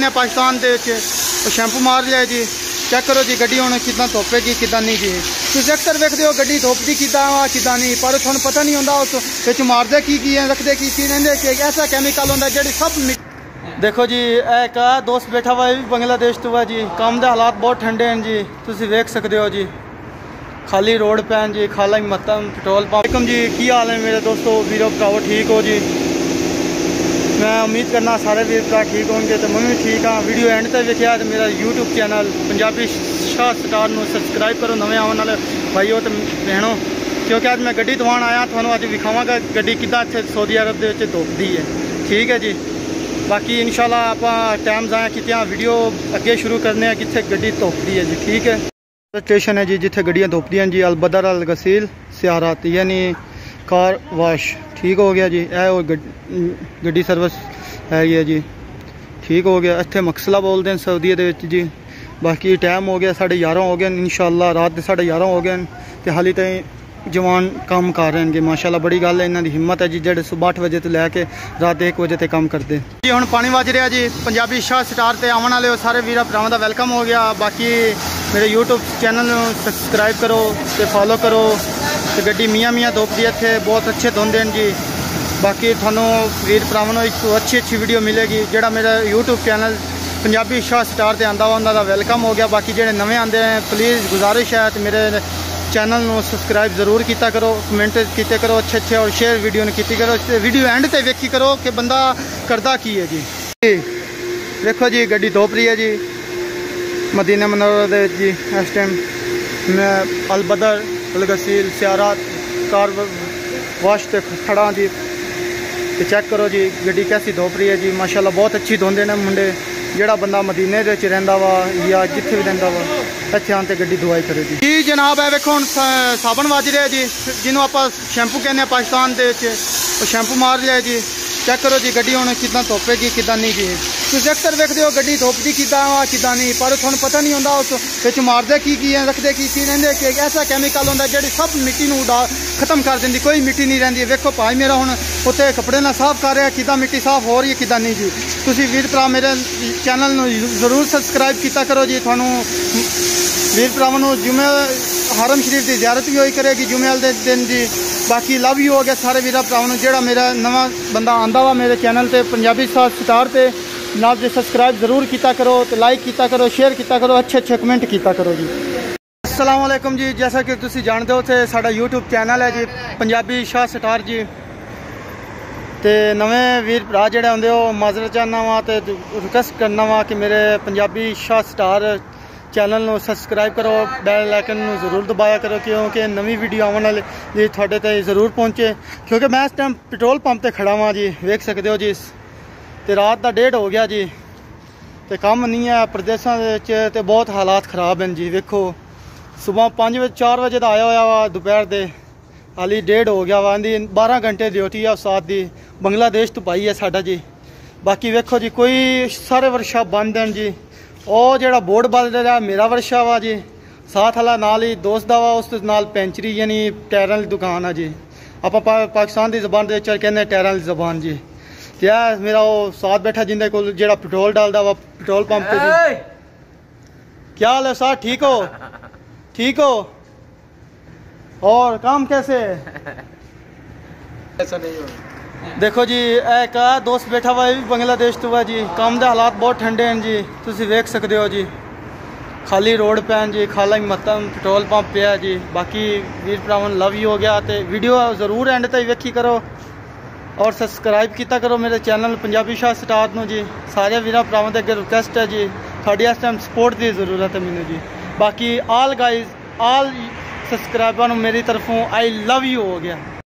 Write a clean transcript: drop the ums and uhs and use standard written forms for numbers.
कहने पाकिस्तान दे शैंपू मार लिया जी। चेक करो जी गड्डी हुण कितना धोपेगी कितना नहीं जी। तुसीं अक्सर वेखदे हो गड्डी धोपदी किदा वा किदा नहीं, पर तुहानूं पता नहीं हुंदा उस विच मारदे की है, रखदे की रहिंदे कि ऐसा केमिकल हुंदा जिहड़ी सब। देखो जी एक दोस्त बैठा हुआ है भी बांग्लादेश तो हुआ जी। काम के हालात बहुत ठंडे हैं जी, तुसीं वेख सकते हो जी। खाली रोड पे हैं जी, खाला मतम पेट्रोल पंप जी। की हाल है मेरे दोस्तों वीरो भरावो, ठीक हो जी? मैं उम्मीद करना सारे वीर भरा ठीक होंगे, तो मैं भी ठीक हाँ। वीडियो एंड तक देखिया तो मेरा YouTube channel Punjabi Shah star में सबसक्राइब करो, नवे आने वाले भाईओ तो बहनों, क्योंकि अज मैं गड्डी धवान आया, थानू अज विखावांगा गड्डी किद्दां इत्थे सऊदी अरब दे विच धोपदी है। ठीक है जी, बाकी इंशाल्लाह आप टाइम जाया कित्तियां वीडियो अगे शुरू करने कित्थे गड्डी धोपदी है जी। ठीक है, स्टेशन है जी जिथे गड्डियां धोपदियां जी, अल बदर अल गसील सियारात यानी कार वाश। ठीक हो गया जी, और गड्डी सर्विस है ये जी। ठीक हो गया, इत्थे मकसला बोलते हैं सऊदी दे विच जी। बाकी टाइम हो गया 11:30 हो गए इंशाल्लाह, रात के 11:30 हो गए तो हाली ताईं जवान काम कर रहे हैं माशाल्लाह। बड़ी गल है, इन्हों की हिम्मत है जी, जेडे सुबह 8 बजे तो लैके रात 1 बजे तक काम करते जी। हुण पानी वज रहा जी, पंजाबी शाह स्टार ते आने वाले सारे वीर भरावां दा वेलकम हो गया। बाकी मेरे यूट्यूब चैनल सबसक्राइब करो तो फॉलो करो। तो गड्डी मियाँ मियाँ धोपदी इत्थे बहुत अच्छे धोंदे हैं जी। बाकी थानू वीर भरावां नूं एक अच्छी वीडियो मिलेगी। जेड़ा मेरा YouTube channel Punjabi Shah star ते आंदा उन्हां दा वेलकम हो गया। बाकी जेडे नवे आंदे हैं प्लीज़ गुजारिश है तो मेरे चैनल में सब्सक्राइब जरूर किया करो, कमेंट किए करो अच्छे और शेयर वीडियो ने की करो। वीडियो एंड तक वेखी करो कि बंदा करता की है जी। देखो जी गड्डी धोप रही है जी मदीना मनोरा जी। इस टाइम मैं अल बदर अल गसील सियारात कार वाश ते खड़ा जी। तो चेक करो जी गड्डी कैसी धोप रही है जी माशाल्लाह, बहुत अच्छी धोंदे ने मुंडे। ਜਿਹੜਾ ਬੰਦਾ ਮਦੀਨੇ ਦੇ ਵਿੱਚ ਰਹਿੰਦਾ ਵਾ ਜਾਂ ਜਿੱਥੇ ਵੀ ਰਹਿੰਦਾ ਵਾ ਇੱਥੇ ਆਣ ਤੇ ਗੱਡੀ ਧੁਆਈ ਕਰੇ ਜੀ। ਜਨਾਬ ਹੈ ਵੇਖੋ ਹੁਣ ਸਾਬਣ ਵੱਜ ਰਿਹਾ ਜੀ, ਜਿਹਨੂੰ ਆਪਾਂ ਸ਼ੈਂਪੂ ਕਹਿੰਦੇ ਆ ਪਾਕਿਸਤਾਨ ਦੇ ਵਿੱਚ, ਉਹ ਸ਼ੈਂਪੂ ਮਾਰ ਲਿਆ ਜੀ। ਚੈੱਕ ਕਰੋ ਜੀ ਗੱਡੀ ਹੁਣ ਕਿੱਦਾਂ ਧੋਪੇਗੀ ਕਿੱਦਾਂ ਨਹੀਂ ਜੀ। ਤੁਸੀਂ ਅਕਸਰ ਵੇਖਦੇ ਹੋ ਗੱਡੀ ਧੋਪਦੀ ਕਿੱਦਾਂ ਵਾ ਕਿੱਦਾਂ ਨਹੀਂ, ਪਰ ਤੁਹਾਨੂੰ ਪਤਾ ਨਹੀਂ ਹੁੰਦਾ ਉਸ ਵਿੱਚ ਮਾਰਦੇ ਕੀ ਹੈ, ਰੱਖਦੇ ਕੀ ਰਹਿੰਦੇ ਕਿ ਐਸਾ ਕੈਮੀਕਲ ਹੁੰਦਾ ਜਿਹੜੀ ਸਭ ਮਿੱਟੀ ਨੂੰ ਖਤਮ ਕਰ ਦਿੰਦੀ, ਕੋਈ ਮਿੱਟੀ ਨਹੀਂ ਰਹਿੰਦੀ। ਵੇਖੋ ਭਾਈ ਮੇਰਾ ਹੁਣ ਉੱਤੇ ਕੱਪੜੇ ਨਾਲ ਸਾਫ਼ ਕਰ ਰਿਹਾ, ਕਿੱਦਾਂ ਮਿੱਟੀ ਸਾਫ਼ ਹੋ ਰਹੀ ਹੈ ਕਿੱਦਾਂ ਨਹੀਂ ਜੀ। ਤੁਸੀਂ ਵੀਰ ਭਰਾ ਮੇਰੇ चैनल जरूर सबसक्राइब किया करो जी। थानू वीर भरावां जुमे हरम शरीफ की ज़ियारत भी होई करेगी जुमे वाले दिन जी। बाकी लव यू हो गया सारे वीर भरावां जेड़ा मेरा नवा बंदा आंदा वा मेरे चैनल ते पंजाबी स्टार ते नाल जी सब्सक्राइब जरूर किया करो, तो लाइक किया करो, शेयर किया करो, अच्छे कमेंट किया करो जी। अस्सलाम वालेकुम जी। जैसा कि तुसीं जानते हो तो साडा यूट्यूब चैनल है जी पंजाबी शाह स्टार जी। तो नवे वीर भरा जोड़े आते हो माजरत चाहना वा तो रिक्वेस्ट करना वा कि मेरे पंजाबी शाह स्टार चैनल में सबसक्राइब करो, बैल आइकन जरूर दबाया करो क्योंकि नवी वीडियो आने वाली थोड़े तक जरूर पहुँचे। क्योंकि मैं इस टाइम पेट्रोल पंप पर खड़ा हाँ जी, वेख सकते हो जी। तो रात का 1:30 हो गया जी, तो कम नहीं है प्रदेशों के, बहुत हालात खराब हैं जी। वेखो सुबह 4 बजे का आया हुआ वा, दोपहर के हाली 1:30 हो गया वा। 12 घंटे ड्यूटी है उस्ताद की, बांग्लादेश तो पाई है साडा जी। बाकी वेखो जी कोई सारे वर्कशाप बंद हैं जी। और जो बोर्ड बंद रहा मेरा वर्कशाप वा जी, साथ वाला नाल ही दोस्त का वा, उस नाल पेंचरी यानी टायरों की दुकान है जी। आप पाकिस्तान की जबान के कहने टायरों की जबान जी। क्या मेरा वो साथ बैठा जिंदे को जो पेट्रोल डालता वा पेट्रोल पंप पे जी। क्या हाल है साथ, ठीक हो? ठीक हो? और काम कैसे है? ऐसा नहीं हो। देखो जी एक दोस्त बैठा हुआ है भी बांग्लादेश तो हुआ जी। काम के हालात बहुत ठंडे हैं जी, तुसीं वेख सकते हो जी। खाली रोड पे हैं जी, खाला मतम पेट्रोल पंप पे है जी। बाकी वीर भरावां लव यू हो गया। तो वीडियो जरूर एंड तक वेखी करो और सबसक्राइब किया करो मेरे चैनल पंजाबी शाह स्टार नूं जी। सारे वीर भरावां दे अगे रिक्वेस्ट है जी, थोड़ी इस टाइम सपोर्ट की जरूरत है मैनूं जी। बाकी आल गाइज आल सब्सक्राइबर मेरी तरफों आई लव यू हो गया।